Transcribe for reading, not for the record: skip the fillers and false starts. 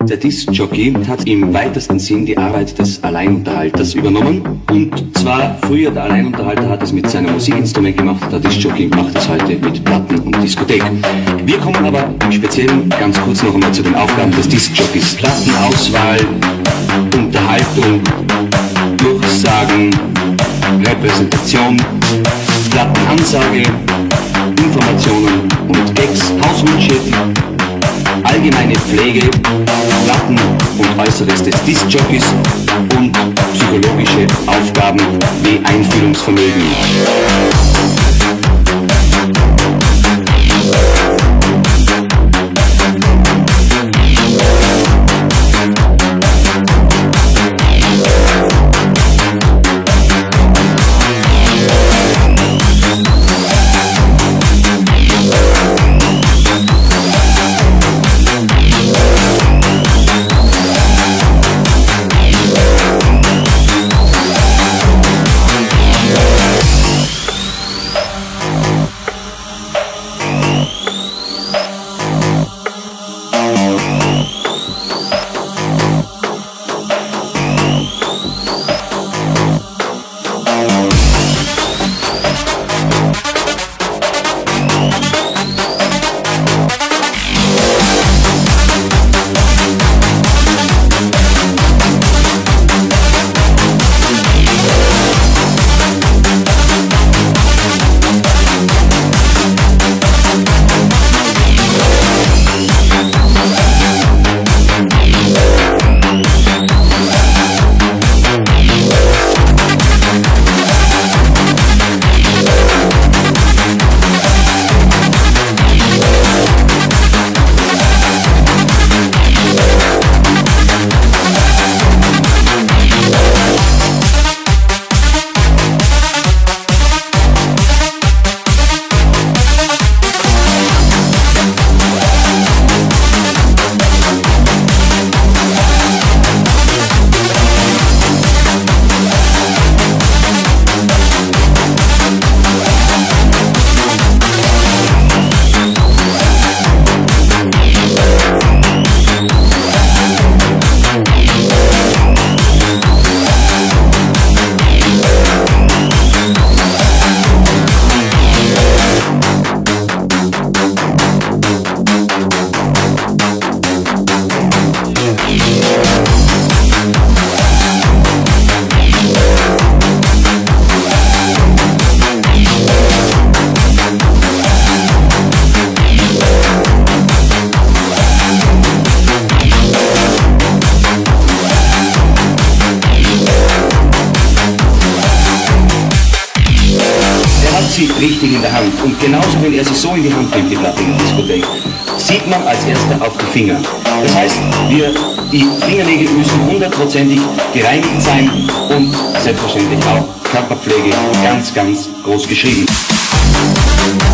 Der Disc-Jockey hat im weitesten Sinn die Arbeit des Alleinunterhalters übernommen. Und zwar früher der Alleinunterhalter hat es mit seinem Musikinstrument gemacht, der Disc-Jockey macht es heute mit Platten und Diskothek. Wir kommen aber im Speziellen ganz kurz noch einmal zu den Aufgaben des Disc-Jockeys. Plattenauswahl, Unterhaltung, Durchsagen, Repräsentation, Plattenansage, Informationen und Gags, Hauswünsche, allgemeine Pflege, Platten und Äußeres des Disc-Jockeys und psychologische Aufgaben wie Einfühlungsvermögen. Richtig in der Hand. Und genauso, wenn er sie so in die Hand nimmt, die Platte in der Diskothek, sieht man als erster auf die Finger. Das heißt, die Fingernägel müssen hundertprozentig gereinigt sein und selbstverständlich auch Körperpflege ganz, ganz groß geschrieben.